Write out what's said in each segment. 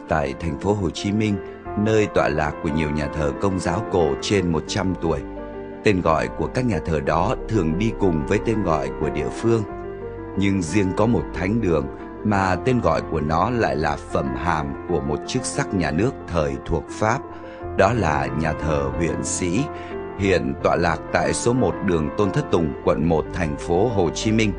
tại thành phố Hồ Chí Minh, nơi tọa lạc của nhiều nhà thờ Công giáo cổ trên 100 tuổi. Tên gọi của các nhà thờ đó thường đi cùng với tên gọi của địa phương. Nhưng riêng có một thánh đường mà tên gọi của nó lại là phẩm hàm của một chức sắc nhà nước thời thuộc Pháp. Đó là nhà thờ huyện sĩ, hiện tọa lạc tại số 1 đường Tôn Thất Tùng, quận 1, thành phố Hồ Chí Minh.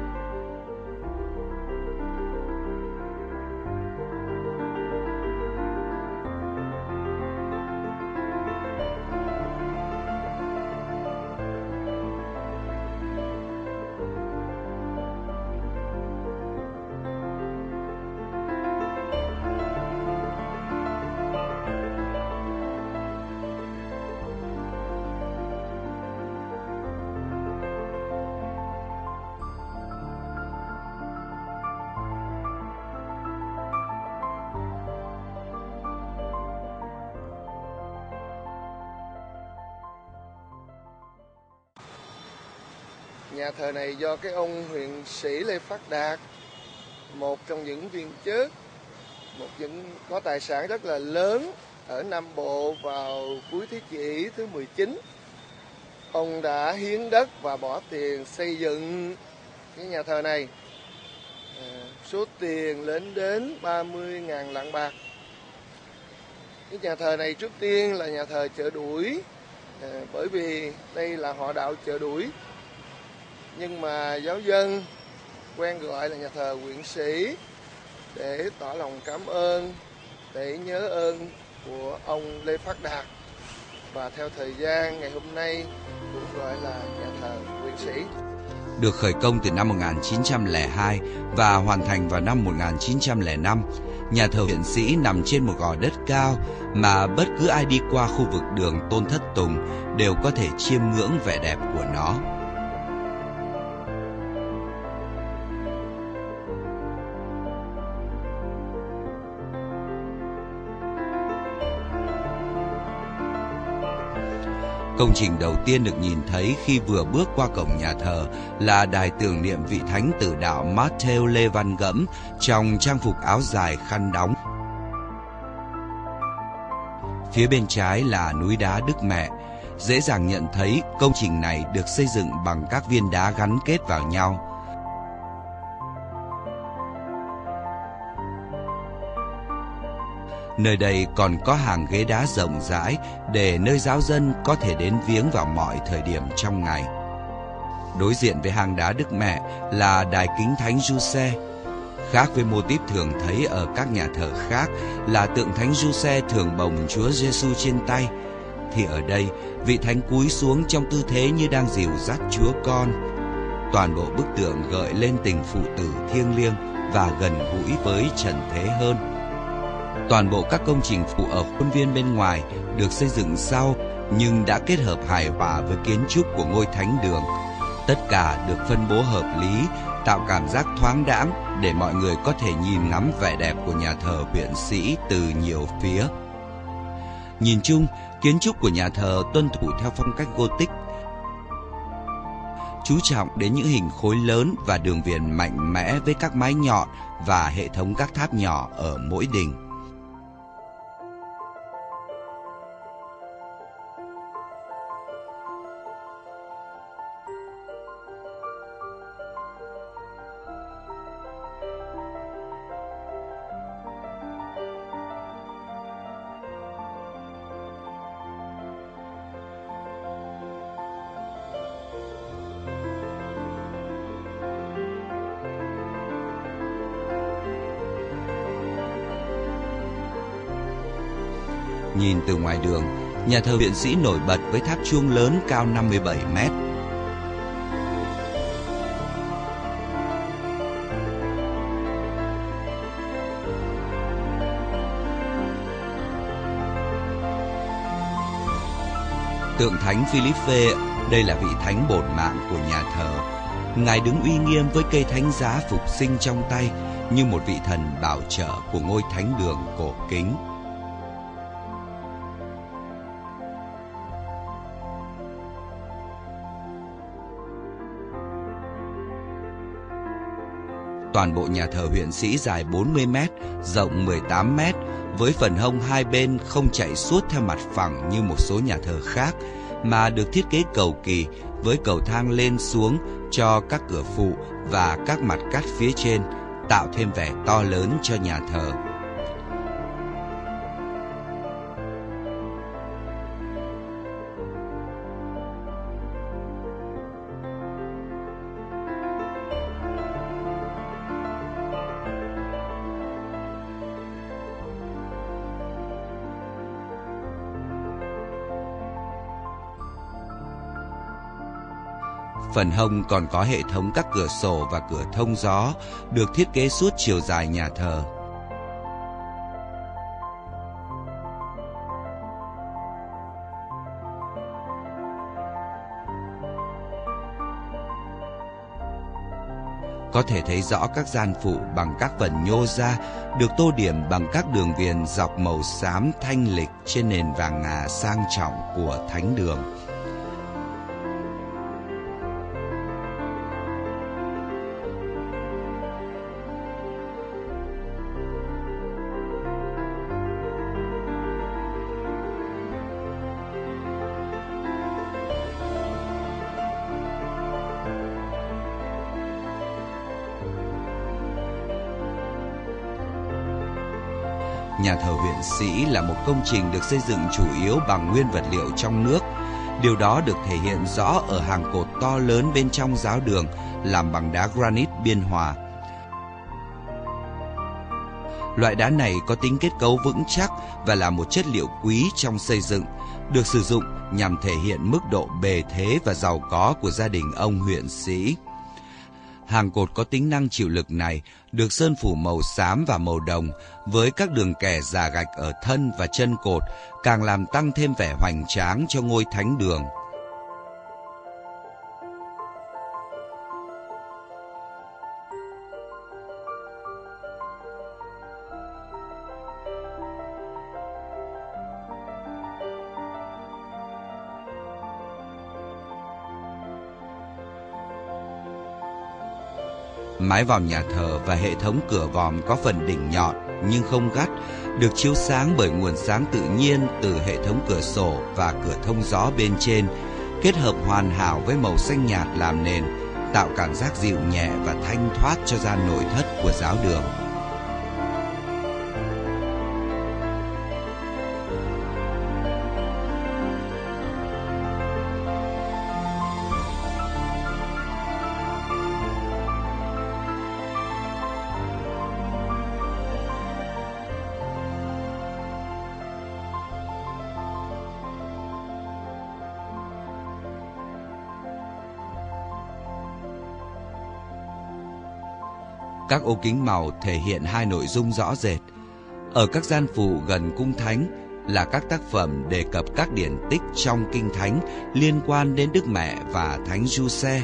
Nhà thờ này do cái ông huyện sĩ Lê Phát Đạt, một trong những viên chức, một những có tài sản rất là lớn ở Nam Bộ vào cuối thế kỷ thứ 19. Ông đã hiến đất và bỏ tiền xây dựng cái nhà thờ này. Số tiền lên đến 30.000 lạng bạc. Cái nhà thờ này trước tiên là nhà thờ Chợ Đuổi, bởi vì đây là họ đạo Chợ Đuổi. Nhưng mà giáo dân quen gọi là nhà thờ huyện sĩ để tỏ lòng cảm ơn, để nhớ ơn của ông Lê Phát Đạt. Và theo thời gian, ngày hôm nay cũng gọi là nhà thờ huyện sĩ. Được khởi công từ năm 1902 và hoàn thành vào năm 1905, nhà thờ huyện sĩ nằm trên một gò đất cao mà bất cứ ai đi qua khu vực đường Tôn Thất Tùng đều có thể chiêm ngưỡng vẻ đẹp của nó. Công trình đầu tiên được nhìn thấy khi vừa bước qua cổng nhà thờ là đài tưởng niệm vị thánh tử đạo Matthew Lê Văn Gẫm trong trang phục áo dài khăn đóng. Phía bên trái là núi đá Đức Mẹ. Dễ dàng nhận thấy công trình này được xây dựng bằng các viên đá gắn kết vào nhau. Nơi đây còn có hàng ghế đá rộng rãi để nơi giáo dân có thể đến viếng vào mọi thời điểm trong ngày. Đối diện với hang đá Đức Mẹ là đài kính Thánh Giuse. Khác với mô típ thường thấy ở các nhà thờ khác là tượng Thánh Giuse thường bồng Chúa Giêsu trên tay, thì ở đây vị thánh cúi xuống trong tư thế như đang dìu dắt Chúa Con. Toàn bộ bức tượng gợi lên tình phụ tử thiêng liêng và gần gũi với trần thế hơn. Toàn bộ các công trình phụ ở khuôn viên bên ngoài được xây dựng sau nhưng đã kết hợp hài hòa với kiến trúc của ngôi thánh đường. Tất cả được phân bố hợp lý, tạo cảm giác thoáng đãng để mọi người có thể nhìn ngắm vẻ đẹp của nhà thờ huyện sĩ từ nhiều phía. Nhìn chung, kiến trúc của nhà thờ tuân thủ theo phong cách Gothic, chú trọng đến những hình khối lớn và đường viền mạnh mẽ với các mái nhọn và hệ thống các tháp nhỏ ở mỗi đình. Nhìn từ ngoài đường, nhà thờ huyện sĩ nổi bật với tháp chuông lớn cao 57 mét. Tượng thánh Philippe, đây là vị thánh bổn mạng của nhà thờ. Ngài đứng uy nghiêm với cây thánh giá phục sinh trong tay như một vị thần bảo trợ của ngôi thánh đường cổ kính. Toàn bộ nhà thờ huyện sĩ dài 40 m, rộng 18 m, với phần hông hai bên không chạy suốt theo mặt phẳng như một số nhà thờ khác, mà được thiết kế cầu kỳ với cầu thang lên xuống cho các cửa phụ và các mặt cắt phía trên, tạo thêm vẻ to lớn cho nhà thờ. Phần hông còn có hệ thống các cửa sổ và cửa thông gió, được thiết kế suốt chiều dài nhà thờ. Có thể thấy rõ các gian phụ bằng các phần nhô ra, được tô điểm bằng các đường viền dọc màu xám thanh lịch trên nền vàng ngà sang trọng của thánh đường. Nhà thờ huyện sĩ là một công trình được xây dựng chủ yếu bằng nguyên vật liệu trong nước. Điều đó được thể hiện rõ ở hàng cột to lớn bên trong giáo đường làm bằng đá granite Biên Hòa. Loại đá này có tính kết cấu vững chắc và là một chất liệu quý trong xây dựng, được sử dụng nhằm thể hiện mức độ bề thế và giàu có của gia đình ông huyện sĩ. Hàng cột có tính năng chịu lực này được sơn phủ màu xám và màu đồng, với các đường kẻ giả gạch ở thân và chân cột, càng làm tăng thêm vẻ hoành tráng cho ngôi thánh đường. Mái vòm nhà thờ và hệ thống cửa vòm có phần đỉnh nhọn nhưng không gắt, được chiếu sáng bởi nguồn sáng tự nhiên từ hệ thống cửa sổ và cửa thông gió bên trên, kết hợp hoàn hảo với màu xanh nhạt làm nền, tạo cảm giác dịu nhẹ và thanh thoát cho gian nội thất của giáo đường. Các ô kính màu thể hiện hai nội dung rõ rệt. Ở các gian phụ gần cung thánh là các tác phẩm đề cập các điển tích trong kinh thánh liên quan đến Đức Mẹ và Thánh Giuse.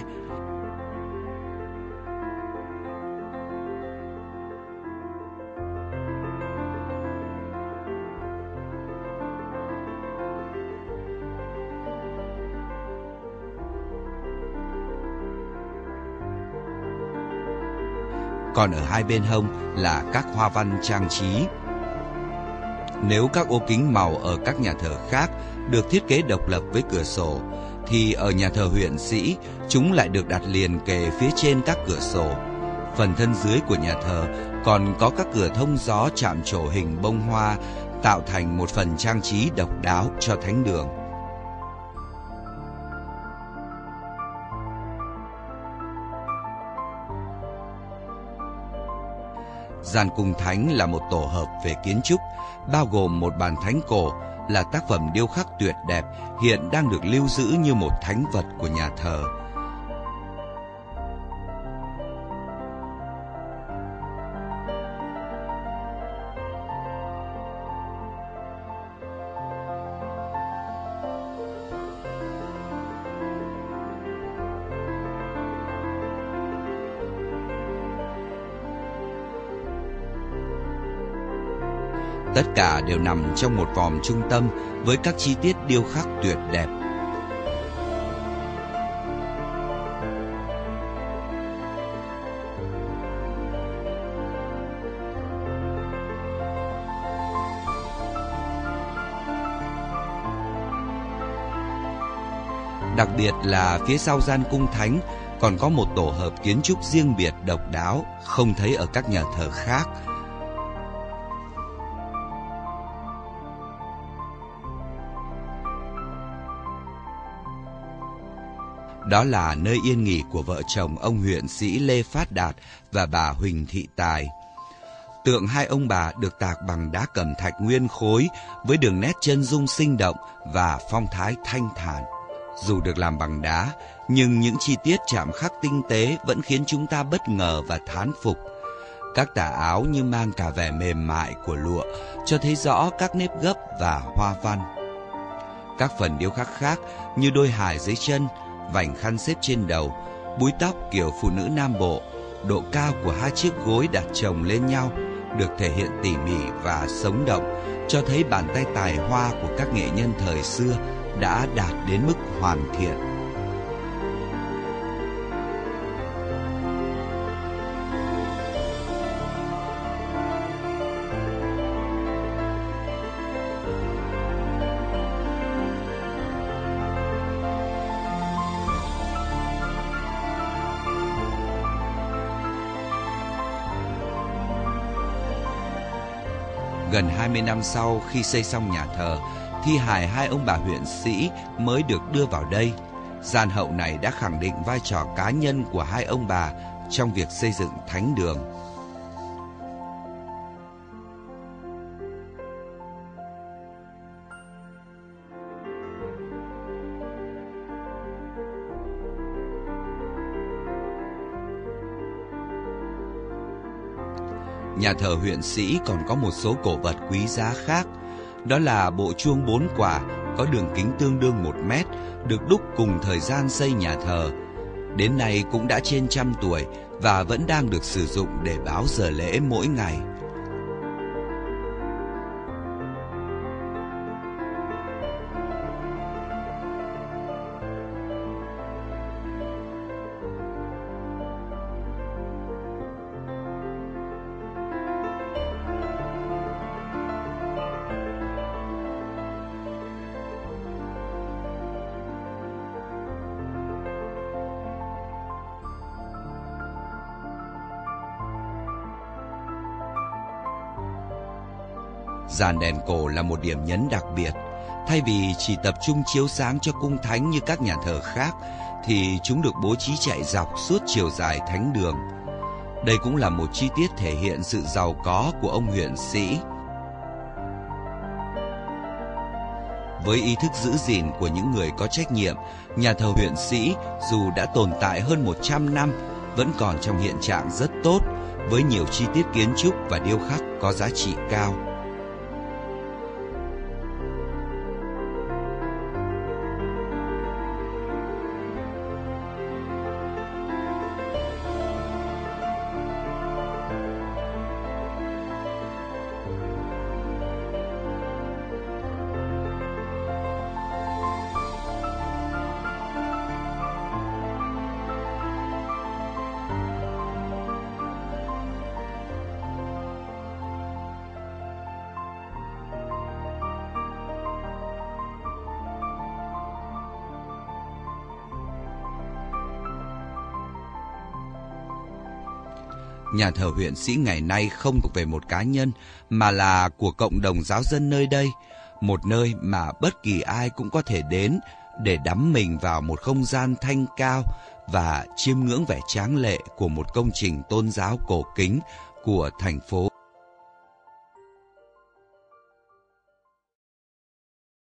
Còn ở hai bên hông là các hoa văn trang trí. Nếu các ô kính màu ở các nhà thờ khác được thiết kế độc lập với cửa sổ, thì ở nhà thờ huyện sĩ chúng lại được đặt liền kề phía trên các cửa sổ. Phần thân dưới của nhà thờ còn có các cửa thông gió chạm trổ hình bông hoa, tạo thành một phần trang trí độc đáo cho thánh đường. Gian cung thánh là một tổ hợp về kiến trúc, bao gồm một bàn thánh cổ là tác phẩm điêu khắc tuyệt đẹp, hiện đang được lưu giữ như một thánh vật của nhà thờ. Tất cả đều nằm trong một vòm trung tâm với các chi tiết điêu khắc tuyệt đẹp. Đặc biệt là phía sau gian cung thánh còn có một tổ hợp kiến trúc riêng biệt độc đáo, không thấy ở các nhà thờ khác. Đó là nơi yên nghỉ của vợ chồng ông huyện sĩ Lê Phát Đạt và bà Huỳnh Thị Tài. Tượng hai ông bà được tạc bằng đá cẩm thạch nguyên khối với đường nét chân dung sinh động và phong thái thanh thản. Dù được làm bằng đá, nhưng những chi tiết chạm khắc tinh tế vẫn khiến chúng ta bất ngờ và thán phục. Các tà áo như mang cả vẻ mềm mại của lụa, cho thấy rõ các nếp gấp và hoa văn. Các phần điêu khắc khác như đôi hài dưới chân, vành khăn xếp trên đầu, búi tóc kiểu phụ nữ Nam Bộ, độ cao của hai chiếc gối đặt chồng lên nhau được thể hiện tỉ mỉ và sống động, cho thấy bàn tay tài hoa của các nghệ nhân thời xưa đã đạt đến mức hoàn thiện. Gần 20 năm sau khi xây xong nhà thờ, thi hài hai ông bà huyện sĩ mới được đưa vào đây. Gian hậu này đã khẳng định vai trò cá nhân của hai ông bà trong việc xây dựng thánh đường. Nhà thờ huyện sĩ còn có một số cổ vật quý giá khác. Đó là bộ chuông 4 quả có đường kính tương đương 1 mét, được đúc cùng thời gian xây nhà thờ. Đến nay cũng đã trên 100 tuổi và vẫn đang được sử dụng để báo giờ lễ mỗi ngày. Dàn đèn cổ là một điểm nhấn đặc biệt. Thay vì chỉ tập trung chiếu sáng cho cung thánh như các nhà thờ khác, thì chúng được bố trí chạy dọc suốt chiều dài thánh đường. Đây cũng là một chi tiết thể hiện sự giàu có của ông huyện sĩ. Với ý thức giữ gìn của những người có trách nhiệm, nhà thờ huyện sĩ dù đã tồn tại hơn 100 năm, vẫn còn trong hiện trạng rất tốt, với nhiều chi tiết kiến trúc và điêu khắc có giá trị cao. Nhà thờ huyện sĩ ngày nay không thuộc về một cá nhân, mà là của cộng đồng giáo dân nơi đây, một nơi mà bất kỳ ai cũng có thể đến để đắm mình vào một không gian thanh cao và chiêm ngưỡng vẻ tráng lệ của một công trình tôn giáo cổ kính của thành phố